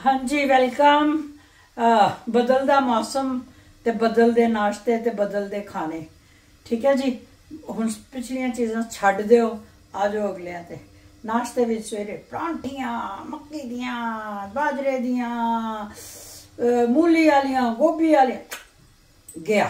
हाँ जी वेलकम। बदलदा मौसम ते बदलदे नाश्ते ते बदलदे खाने। ठीक है जी, हुण पिछलियां चीज़ां छड्ड दिओ, आ जाओ अगलियां ते। नाश्ते विच सवेरे परांठियां मक्की दियां, बाजरे दियां, मूली आलियां, गोभी आलियां गया।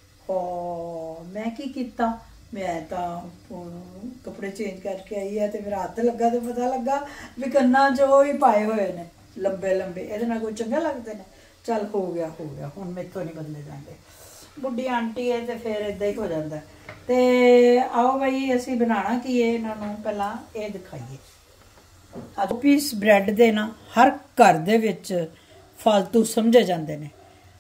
मैं की कीता, मैं तो कपड़े चेंज करके आई है, तो मेरा हत्थ लगा तो पता लगा भी कन्ना च वो ही पाए हुए ने लंबे लंबे, ये कोई चंगे लगते हैं। चल हो गया हुण मेथों नहीं बदले जाते। बुढ़ी आंटी है तो फिर इदा ही हो जाता है। तो आओ बई असी बनाना की है, इन्होंने पहला ये दिखाइए। दो पीस ब्रैड दे ना हर घर दे विच फालतू समझे जाते हैं।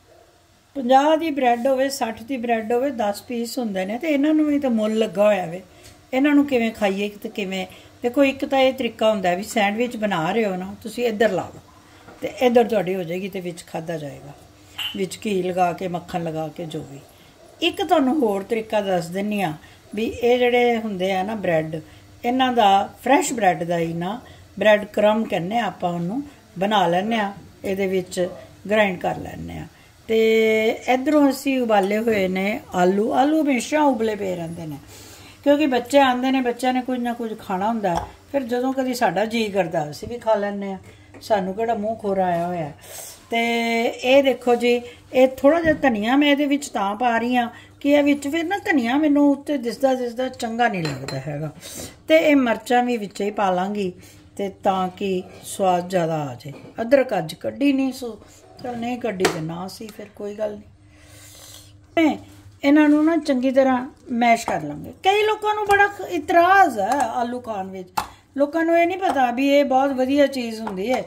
50 की ब्रैड हो, 60 की ब्रैड हो, 10 पीस होंगे ने, तो इन्होंने भी तो मुल लगा होया वे। इन्हों किवें खाइए तो किवें, देखो एक तो ये तरीका होंदा भी सैंडविच बना रहे हो ना, तुसीं इधर ला लो तो इधर तुहाडी हो जाएगी, तो विच खाधा जाएगा, विच घी लगा के मक्खन लगा के जो भी। एक तुहानूं होर तरीका दस दिंदी आ भी ये जिहड़े हुंदे आ ना ब्रैड, इन्हां दा फ्रैश ब्रैड दा ही ना ब्रैड क्रम कहने आपां उहनूं बना लैंदे आ, इहदे विच ग्राइंड कर लैंदे आ। तो इधरों असी उबाले हुए ने आलू। आलू हमेशा उबले पे रहते हैं क्योंकि बच्चे आते हैं, बच्चों ने कुछ ना कुछ खाना होंगे, फिर जो कभी साडा जी करता असी भी खा लैंदे, सानू किहड़ा मूँह खोरा आया होया। तो ये देखो जी, ये थोड़ा जिहा धनिया मैं ये तां पा रही हाँ कि ये फिर ना धनिया मैनू उत्ते दिसदा दिसदा चंगा नहीं लगता हैगा। तो ये मिर्चां भी विच ही पा लांगी ते तां कि स्वाद ज़्यादा आ जाए। अदरक अज कड्ढी नहीं, सो चल नहीं कड्ढी तो ना सी, फिर कोई गल नहीं। इन्हों ना चंगी तरह मैश कर लेंगे। कई लोगों को बड़ा इतराज़ है आलू खाण विच, लोगों को ये नहीं पता भी ये बहुत वधिया चीज़ होंदी है।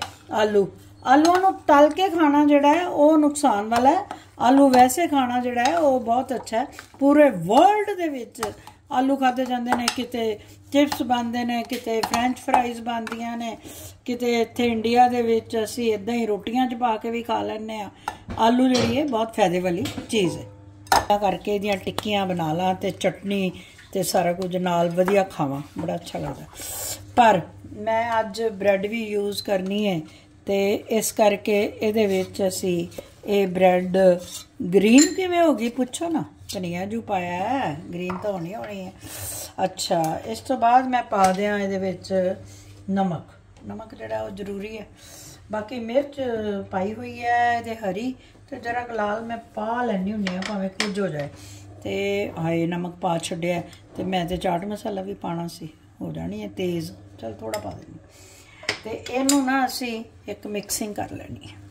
आलूआं नूं तल के खाना जिहड़ा है वो नुकसान वाला है, आलू वैसे खाना जिहड़ा है वो बहुत अच्छा है। पूरे वर्ल्ड दे विच आलू खाते जाते हैं, किते चिप्स बनते हैं, किते फ्रेंच फ्राइज बनदियां ने, किते इत्थे इंडिया दे विच असीं इदां ही रोटियां च पा के भी खा लैंदे आ। आलू जिहड़ी है बहुत फायदे वाली चीज़ है। करके इहदियां टिक्कियां बना ला ते चटनी ते सारा कुछ नाल वधिया खावां, बड़ा अच्छा लगदा। पर मैं अज ब्रैड भी यूज़ करनी है, तो इस करके इहदे विच असीं ये ब्रैड ग्रीन किवें हो गई पुछो ना, धनिया जू पाया है, ग्रीन तो होनी है। अच्छा, इस तो बाद मैं पा दियां इहदे विच नमक। नमक जिहड़ा वो जरूरी है, बाकी मिर्च पाई हुई है इहदे हरी, तो जरा लाल मैं पा लैनी हुन्नी भावें कुछ हो जाए। तो हाए नमक पा छड्डिया, तो मैं तो चाट मसाला भी पाना सी, हो जानी है तेज़, चल थोड़ा पा देनी। तो इनू ना असी एक मिक्सिंग कर लैनी है।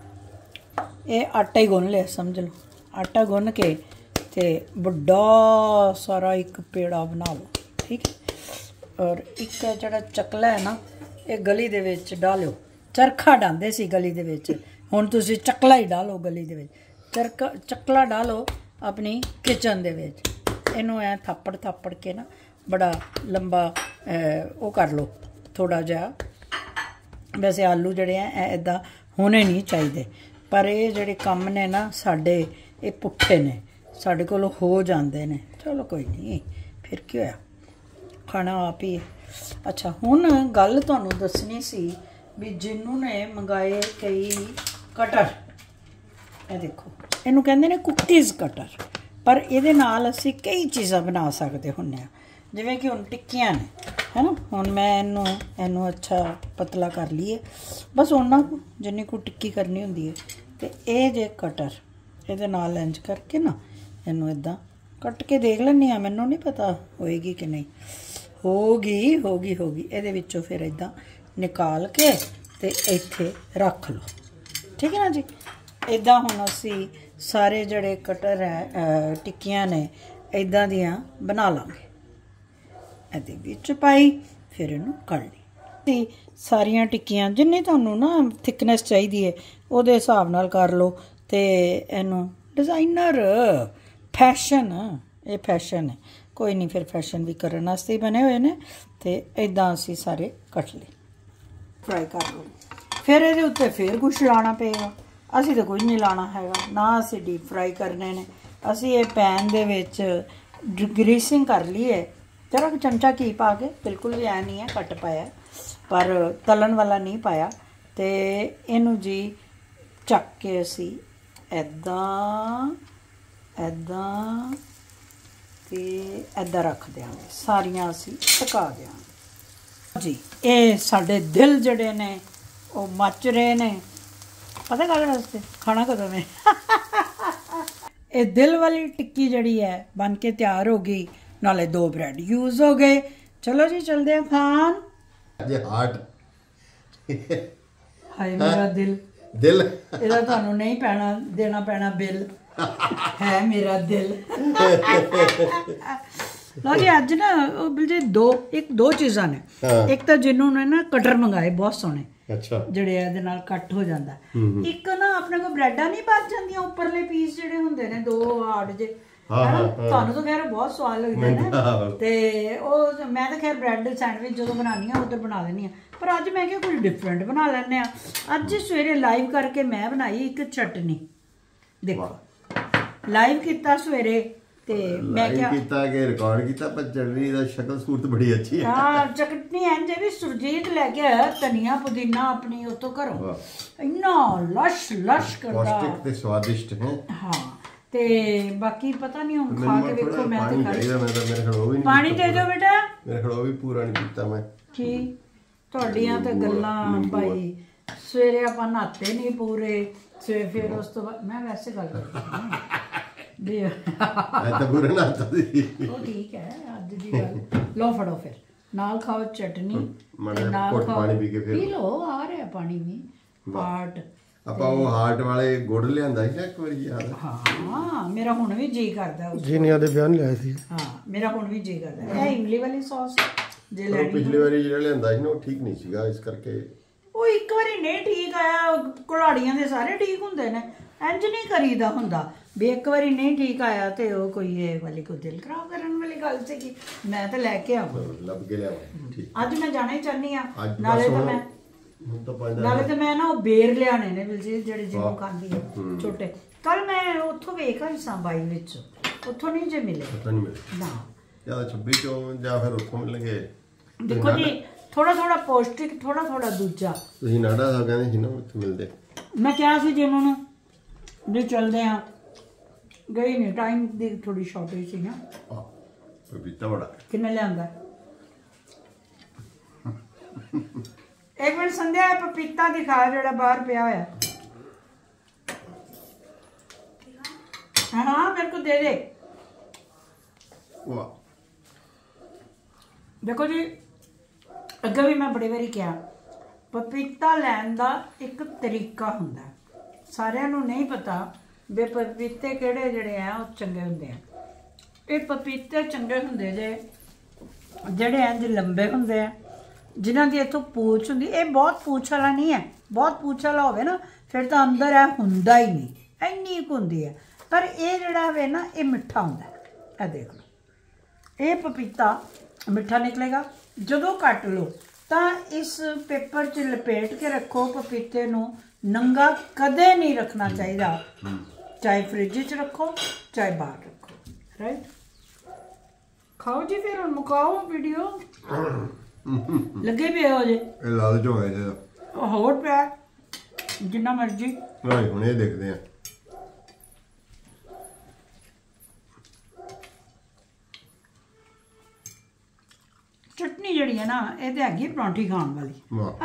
ये आटा ही गुन लिया समझ लो, आटा गुन के ते बड़ा सारा एक पेड़ा बना लो, ठीक है। और एक जड़ा चकला है ना, ये गली दे विच डालो। चरखा डांदे सी गली दे विच, हुण तुसीं चकला ही डालो गली दे विच। चकला डालो अपनी किचन दे विच, इनू ऐ थापड़ थापड़ के ना बड़ा लंबा वो कर लो थोड़ा जिहा। वैसे आलू जिहड़े हैं इदां होने नहीं चाहिए, पर ये जिहड़े कम ने ना साडे ये पुट्ठे ने, साडे कोलों हो जाते हैं। चलो कोई नहीं, फिर की होया, खाना आप ही। अच्छा, हुण गल तुहानूं दसनी सी भी जिन्हों ने मंगाए कई कटर, ये देखो इनू कहंदे ने कुकीज़ कटर, पर इहदे नाल असीं कई चीज़ां बना सकते हुन्ने आ, जिवें कि हुण टिक्कियां ने, है ना। हुण मैं इनू अच्छा पतला कर लीए, बस उन्ना को जिन्नी को टिक्की करनी हुंदी है। तो ये जे कटर इहदे नाल इंज करके ना इनू इदां कट के देख लैनी आ, मैनूं नहीं पता होएगी कि नहीं। होगी इहदे विचों फिर इदां निकाल के ते इत्थे रख लो, ठीक है ना जी। इदां हुण असीं सारे जिहड़े कटर है टिक्कियां ने इदां दियां बना लांगे। इहदे विच पाई, फिर इनू कढ़ ली। सारियां टिक्कियां जिन्नी तुहानूं ना थिकनेस चाहिदी है उहदे हिसाब नाल कर लो। ते इनू डिज़ाइनर फैशन, ये फैशन है, कोई नहीं, फिर फैशन भी करने वास्ते ही बने हुए ने। तो इदां असीं सारे कट ले, फ्राई कर लो। फिर ये उत्ते फिर कुछ लाना पेगा, असीं तो कुछ नहीं लाना हैगा ना, असीं डीप फ्राई करने ने। असीं ये पैन दे विच ग्रीसिंग कर ली है, जरा चमचा घी पा के, बिल्कुल भी ऐ नहीं है घट पाया, पर तलन वाला नहीं पाया। ਤੇ ਇਹਨੂੰ ਜੀ ਚੱਕ ਕੇ ਅਸੀਂ ਐਦਾਂ ਐਦਾਂ ਤੇ ਐਦਾਂ ਰੱਖ ਦਿਆਂਗੇ, ਸਾਰੀਆਂ ਅਸੀਂ ਸੁਕਾ ਦਿਆਂਗੇ ਜੀ। ਇਹ ਸਾਡੇ ਦਿਲ ਜਿਹੜੇ ਨੇ ਉਹ ਮੱਚ ਰਹੇ ਨੇ, ਪਤਾ ਕਾਹਦੇ ਵਾਸਤੇ, ਖਾਣਾ ਕਦੋਂ ਨੇ। ਇਹ ਦਿਲ ਵਾਲੀ ਟਿੱਕੀ ਜਿਹੜੀ ਹੈ ਬਣ ਕੇ ਤਿਆਰ ਹੋ ਗਈ, ਨਾਲੇ 2 ਬ੍ਰੈਡ ਯੂਜ਼ ਹੋ ਗਏ। ਚਲੋ ਜੀ ਚਲਦੇ ਆ ਖਾਣ। ਹਾਰਟ ਹਾਏ ਮੇਰਾ ਦਿਲ ਇਹਦਾ ਤੁਹਾਨੂੰ ਨਹੀਂ ਦੇਣਾ ਪੈਣਾ ਬਿੱਲ, ਹੈ ਮੇਰਾ ਦਿਲ। ਲਓ ਜੀ ਅੱਜ ਨਾ ਉਹ ਬਿਲਜੇ ਦੋ ਚੀਜ਼ਾਂ ਨੇ। ਇੱਕ ਤਾਂ ਜਿਹਨੂੰ ਨੇ ਨਾ ਕਟਰ ਮੰਗਾਏ ਬਹੁਤ ਸੋਹਣੇ, ਅੱਛਾ, ਜਿਹੜੇ ਇਹਦੇ ਨਾਲ ਕੱਟ ਹੋ ਜਾਂਦਾ। ਇੱਕ ਨਾ ਆਪਣੇ ਕੋਲ ਬ੍ਰੈਡਾਂ ਨਹੀਂ ਬਚ ਜਾਂਦੀਆਂ, ਉੱਪਰਲੇ ਪੀਸ ਜਿਹੜੇ ਹੁੰਦੇ ਨੇ 2 ਹਾਰਡ ਜੇ, ਤੁਹਾਨੂੰ ਤਾਂ ਖੈਰ ਬਹੁਤ ਸਵਾਦ ਲੱਗਦੇ ਨੇ। ਤੇ ਉਹ ਮੈਂ ਤਾਂ ਖੈਰ ਬ੍ਰੈਡ ਸੈਂਡਵਿਚ ਜਦੋਂ ਬਣਾਉਣੀ ਆ ਉਧਰ ਬਣਾ ਲੈਂਦੀ ਆ, ਪਰ ਅੱਜ ਮੈਂ ਕਿਹਾ ਕੁਝ ਡਿਫਰੈਂਟ ਬਣਾ ਲੈਂਦੇ ਆ। ਅੱਜ ਸਵੇਰੇ ਲਾਈਵ ਕਰਕੇ ਮੈਂ ਬਣਾਈ ਇੱਕ ਚਟਨੀ। ਦੇਖੋ ਲਾਈਵ ਕੀਤਾ ਸਵੇਰੇ ਤੇ ਮੈਂ ਕਿਹਾ ਕੀਤਾ ਕਿ ਰਿਕਾਰਡ ਕੀਤਾ, ਪਰ ਚਟਨੀ ਦਾ ਸ਼ਕਲ ਸੂਰਤ ਬੜੀ ਅੱਛੀ ਹੈ। ਹਾਂ ਚਟਨੀ ਇੰਜ ਵੀ ਸੁਰਜੀਤ ਲੈ ਕੇ ਆਇਆ ਧਨੀਆ ਪੁਦੀਨਾ ਆਪਣੀ ਉਤੋਂ ਘਰੋਂ, ਇੰਨਾ ਲਸ਼ ਲਸ਼ ਕਰਦਾ, ਪੌਸ਼ਟਿਕ ਤੇ ਸਵਾਦਿਸ਼ਟ ਹੈ। ਹਾਂ ਤੇ ਬਾਕੀ ਪਤਾ ਨਹੀਂ ਹੁਣ ਖਾ ਕੇ ਵੇਖੋ। ਮੈਂ ਤਾਂ ਮੇਰੇ ਖੜੋ ਵੀ ਨਹੀਂ, ਪਾਣੀ ਦੇ ਦਿਓ ਬੇਟਾ। ਮੇਰੇ ਖੜੋ ਵੀ ਪੂਰਾ ਨਹੀਂ ਪੀਤਾ ਮੈਂ। ਕੀ ਤੁਹਾਡੀਆਂ ਤਾਂ ਗੱਲਾਂ ਭਾਈ, ਸਵੇਰੇ ਆਪਾਂ ਨਹਾਤੇ ਨਹੀਂ ਪੂਰੇ, ਸਵੇਰੇ ਫਿਰ ਉਸ ਤੋਂ ਬਾਅਦ ਮੈਂ ਵੈਸੇ ਗੱਲ ਕਰਦੀ ਵੀ ਤਾਂ ਪੂਰਾ ਨਹਾਤਾ ਸੀ। ਉਹ ਠੀਕ ਹੈ ਅੱਜ ਦੀ ਗੱਲ। ਲਓ ਫੜੋ ਫਿਰ, ਨਾਲ ਖਾਓ ਚਟਨੀ, ਨਾਲ ਪਾਣੀ ਪੀ ਕੇ ਫਿਰ ਪੀ ਲਓ, ਆ ਰਿਹਾ ਪਾਣੀ ਵੀ। ਹਾਰਟ ਆਪਾਂ ਉਹ ਹਾਰਟ ਵਾਲੇ ਗੁੜ ਲਿਆਂਦਾ ਸੀ ਇੱਕ ਵਾਰੀ, ਯਾਦ? ਹਾਂ ਮੇਰਾ ਹੁਣ ਵੀ ਜੀ ਕਰਦਾ ਜੀ ਨੇ ਆਦੇ ਬਿਆਨ ਲਿਆਏ ਸੀ। ਹਾਂ ਮੇਰਾ ਹੁਣ ਵੀ ਜੀ ਕਰਦਾ। ਇਹ ਇਮਲੀ ਵਾਲੀ ਸੌਸ ਜੇ ਲੈਣੀ, ਪਿਛਲੀ ਵਾਰੀ ਜਿਹੜਾ ਲਿਆਂਦਾ ਸੀ ਨਾ ਉਹ ਠੀਕ ਨਹੀਂ ਸੀਗਾ, ਇਸ ਕਰਕੇ ਉਹ ਇੱਕ ਵਾਰੀ ਨਹੀਂ ਠੀਕ ਆਇਆ। ਕੁਲਾੜੀਆਂ ਦੇ ਸਾਰੇ ਠੀਕ ਹੁੰਦੇ ਨੇ, ਇੰਜ ਨਹੀਂ ਕਰੀਦਾ ਹੁੰਦਾ ਵੀ ਇੱਕ ਵਾਰੀ ਨਹੀਂ ਠੀਕ ਆਇਆ ਤੇ ਉਹ ਕੋਈ ਇਹ ਵਾਲੀ ਕੋਈ ਦਿਲ ਖਰਾਬ ਕਰਨ ਵਾਲੀ ਗੱਲ ਸੀਗੀ। ਮੈਂ ਤਾਂ ਲੈ ਕੇ ਆਵਾਂ, ਲੱਭ ਕੇ ਲਿਆਵਾਂ। ਠੀਕ ਅੱਜ ਮੈਂ ਜਾਣਾ ਹੀ ਚਾਹਨੀ ਆ। ਨਾਲੇ ਤਾਂ ਮੈਂ ਨਾ ਉਹ ਬੇਰ ਲਿਆਣੇ ਨੇ ਬਿਲਜੀਤ, ਜਿਹੜੇ ਜਿਹਨੂੰ ਖਾਂਦੀ ਹੈ ਛੋਟੇ। ਕੱਲ ਮੈਂ ਉੱਥੋਂ ਵੇਖ ਆਈ ਸਾਂ ਬਾਈ ਵਿੱਚ, ਉੱਥੋਂ ਨਹੀਂ ਜੇ ਮਿਲੇ ਨਾ, ਜਾਂ 26 ਚੋਂ ਜਾਂ ਫਿਰ ਉੱਥੋਂ ਮਿਲਣਗੇ। ਦੇਖੋ ਜੀ ਥੋੜਾ ਥੋੜਾ ਪੌਸ਼ਟਿਕ, ਥੋੜਾ ਥੋੜਾ ਦੂਜਾ। ਤੁਸੀਂ ਨਾੜਾ ਸਾਹਿਬ ਕਹਿੰਦੇ ਸੀ ਨਾ ਉੱਥੇ ਮਿਲਦੇ, ਮੈਂ ਕਿਹਾ ਸੀ ਜੀ ਉਹਨਾਂ ਨੂੰ ਵੀ ਚੱਲਦੇ ਆ, ਗਈ ਨਹੀਂ, ਟਾਈਮ ਦੀ ਥੋੜੀ ਸ਼ਾਰਟੇਜ ਸੀ ਨਾ। ਪਪੀਤਾ ਬੜਾ ਕਿੰਨੇ ਲਿਆਂਦਾ? ਇੱਕ ਮਿੰਟ ਸੰਧਿਆ, ਪਪੀਤਾ ਦਿਖਾ ਜਿਹੜਾ ਬਾਹਰ ਪਿਆ ਹੋਇਆ। ਹਾਂ ਮੇਰੇ ਕੋ ਦੇ ਦੇ। ਵਾਹ ਦੇਖੋ ਜੀ, ਅੱਗੇ ਵੀ ਮੈਂ ਬੜੀ ਵਾਰੀ ਕਿਹਾ, ਪਪੀਤਾ ਲੈਣ ਦਾ ਇੱਕ ਤਰੀਕਾ ਹੁੰਦਾ। ਸਾਰਿਆਂ ਨੂੰ ਨਹੀਂ ਪਤਾ ਵੀ ਪਪੀਤੇ ਕਿਹੜੇ ਜਿਹੜੇ ਆ ਉਹ ਚੰਗੇ ਹੁੰਦੇ ਆ। ਇਹ ਪਪੀਤੇ ਚੰਗੇ ਹੁੰਦੇ ਜਿਹੜੇ ਇੰਜ ਲੰਬੇ ਹੁੰਦੇ ਆ, ਜਿਨ੍ਹਾਂ ਦੀ ਇੱਥੋਂ ਪੂਛ ਹੁੰਦੀ। ਇਹ ਬਹੁਤ ਪੂਛ ਵਾਲਾ ਨਹੀਂ ਹੈ, ਬਹੁਤ ਪੂਛ ਵਾਲਾ ਹੋਵੇ ਨਾ ਫਿਰ ਤਾਂ ਅੰਦਰ ਇਹ ਹੁੰਦਾ ਹੀ ਨਹੀਂ, ਇੰਨੀ ਕੁ ਹੁੰਦੀ ਹੈ। ਪਰ ਇਹ ਜਿਹੜਾ ਹੋਵੇ ਨਾ ਇਹ ਮਿੱਠਾ ਹੁੰਦਾ। ਇਹ ਦੇਖ ਲਓ, ਇਹ ਪਪੀਤਾ ਮਿੱਠਾ ਨਿਕਲੇਗਾ। ਜਦੋਂ ਕੱਟ ਲਓ ਤਾਂ ਇਸ ਪੇਪਰ 'ਚ ਲਪੇਟ ਕੇ ਰੱਖੋ। ਪਪੀਤੇ ਨੂੰ ਨੰਗਾ ਕਦੇ ਨਹੀਂ ਰੱਖਣਾ ਚਾਹੀਦਾ, ਚਾਹੇ ਫ੍ਰਿਜ 'ਚ ਰੱਖੋ ਚਾਹੇ ਬਾਹਰ ਰੱਖੋ। ਰਾਈਟ, ਖਾਓ ਜੀ ਫਿਰ, ਮੁਕਾਓ ਵੀਡੀਓ। ਲੱਗੇ ਪਏ ਹੋ ਜੇ, ਇਹ ਲਾਲਚ ਹੋ ਗਿਆ ਇਹਦਾ। ਹੋਰ ਪਿਆ ਜਿੰਨਾ ਮਰਜ਼ੀ। ਹੁਣ ਇਹ ਦੇਖਦੇ ਆ। ਚਟਨੀ ਜਿਹੜੀ ਹੈ ਨਾ, ਇਹ ਤੇ ਹੈਗੀ ਪਰੌਂਠੀ ਖਾਣ ਵਾਲੀ।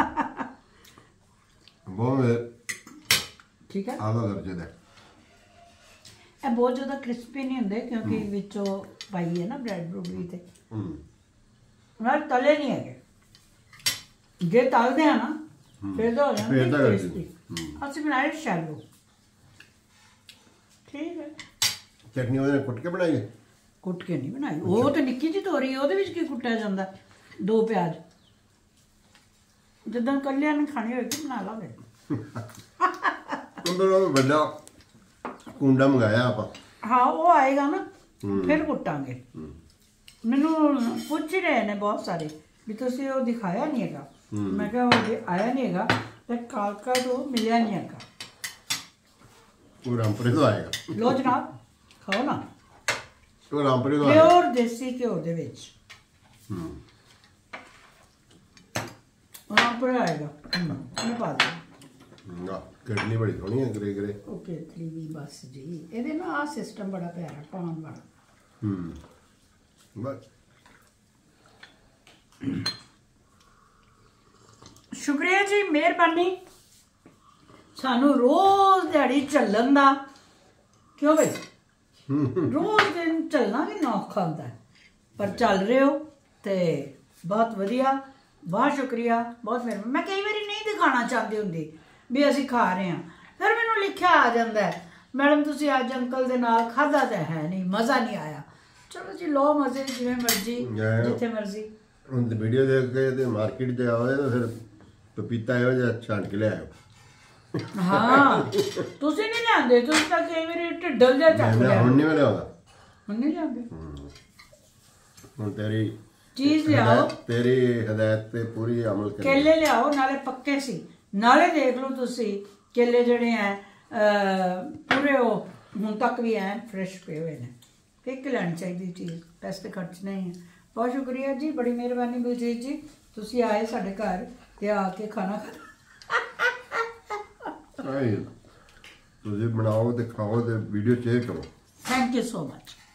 ਬਹੁਤ ਠੀਕ ਹੈ, ਆਲਾ ਦਰਜੇ ਦਾ। ਇਹ ਬਹੁਤ ਜ਼ਿਆਦਾ ਕ੍ਰਿਸਪੀ ਨਹੀਂ ਹੁੰਦੇ ਕਿਉਂਕਿ ਵਿੱਚੋਂ ਪਾਈ ਹੈ ਨਾ ਬ੍ਰੈਡ ਬਰੂਡ ਤੇ। ਨਾਲ ਤਲੇ ਨਹੀਂ ਹੈਗੇ। ਜੇ ਤਲਦੇ ਆ ਨਾ ਫਿਰ ਤਾਂ ਹੋ ਜਾਂਦੇ ਕ੍ਰਿਸਪੀ। ਅਸੀਂ ਬਣਾਏ ਸ਼ੈਲੋ। ਠੀਕ ਹੈ, ਚਟਨੀ ਉਹਨੇ ਕੁੱਟ ਕੇ ਬਣਾਈ ਹੈ? ਕੁੱਟ ਕੇ ਨਹੀਂ ਬਣਾਈ, ਉਹ ਤਾਂ ਨਿੱਕੀ ਜਿਹੀ ਤੋਰੀ, ਉਹਦੇ ਵਿੱਚ ਕੀ ਕੁੱਟਿਆ ਜਾਂਦਾ? 2 ਪਿਆਜ਼ ਜਦੋਂ ਕੱਲਿਆਂ ਨੇ ਖਾਣੀ ਹੋਏ ਕਿ ਬਣਾ ਲਾਂਗੇ। ਉਹ ਵੱਡਾ ਕੁੰਡਾ ਮੰਗਾਇਆ ਆਪਾਂ। ਹਾਂ ਉਹ ਆਏਗਾ ਨਾ ਫਿਰ ਕੁੱਟਾਂਗੇ। ਮੈਨੂੰ ਪੁੱਛ ਹੀ ਰਹੇ ਨੇ ਬਹੁਤ ਸਾਰੇ ਵੀ ਤੁਸੀਂ ਉਹ ਦਿਖਾਇਆ ਨਹੀਂ ਹੈਗਾ। ਮੈਂ ਕਿਹਾ ਉਹ ਆਇਆ ਨਹੀਂ ਹੈਗਾ ਤੇ ਕਾਲਕਾ ਤੋਂ ਮਿਲਿਆ ਨਹੀਂ ਹੈਗਾ। ਉਹ ਰਾਮਪੁਰੇ ਤੋਂ ਆਏਗਾ। ਲੋ ਜਨਾਬ ਖਾਓ ਨਾ, ਉਹ ਰਾਮਪੁਰੇ ਤੋਂ ਪਿਓਰ ਦੇਸੀ ਘਿਓ ਦੇ ਵਿੱਚ। हाँ पढ़ाएगा मैं पा दूँ ना कटनी बड़ी सोहनी है ग्रे ग्रे ओके थ्री भी बस जी ये ना आ सिस्टम बड़ा प्यारा पान वाला बस शुक्रिया जी मेहरबानी सानू रोज दिहाड़ी चलन दा क्यों भाई रोज दिन चलना कितना औखा होंदा है पर चल रहे हो ते बहुत वधिया बहुत शुक्रिया बहुत मेहरबानी मैं कई बारी नहीं दिखाना चाहती हुंदी भी असीं खा रहे हैं फिर मैनूं लिखिया आ जांदा है मैडम तुसीं अज अंकल दे नाल खाधा तो है नहीं मज़ा नहीं आया चलो जी लो मज़े जिवें मर्जी जिथे मर्जी ਹੁਣ ਵੀਡੀਓ ਦੇਖ ਕੇ ਤੇ ਮਾਰਕੀਟ ਤੇ ਆਵੇ ਤਾਂ ਫਿਰ ਪਪੀਤਾ ਇਹੋ ਜਿਹਾ ਛਾਂਟ ਕੇ ਲਿਆਓ ਹਾਂ ਤੁਸੀਂ ਨਹੀਂ ਲਿਆਂਦੇ ਤੁਸੀਂ ਤਾਂ ਕਈ ਵਾਰੀ ਢਿੱਡਲ ਜਿਹਾ ਚੱਕ ਲਿਆ ਹੁਣ ਨਹੀਂ ਮੈਂ ਲਿਆਉਂਦਾ ਹੁਣ ਨਹੀਂ ਲਿਆਂਦੇ ਹੁਣ ਤੇਰੀ ਚੀਜ਼ ਲਿਆਓ ਤੇਰੀ ਹਦਾਇਤ ਤੇ ਪੂਰੀ ਅਮਲ ਕਰ ਕੇਲੇ ਲਿਆਓ ਨਾਲੇ ਪੱਕੇ ਸੀ ਨਾਲੇ ਦੇਖ ਲਓ ਤੁਸੀਂ ਕੇਲੇ ਜਿਹੜੇ ਆ ਪੂਰੇ ਉਹ ਹੁਣ ਤੱਕ ਵੀ ਐਨ ਫਰੈਸ਼ ਪਏ ਹੋਏ ਨੇ ਇੱਕ ਲੈਣੀ ਚਾਹੀਦੀ ਚੀਜ਼ ਪੈਸੇ ਖਰਚ ਨਹੀਂ ਹੈ बहुत शुक्रिया जी बड़ी मेहरबानी बलजीत जी तुसी आए साढ़े घर ते आके खाना ਤੁਸੀਂ ਬਣਾਓ ਤੇ ਖਾਓ ਤੇ ਵੀਡੀਓ ਸ਼ੇਅਰ ਕਰੋ थैंक यू सो मच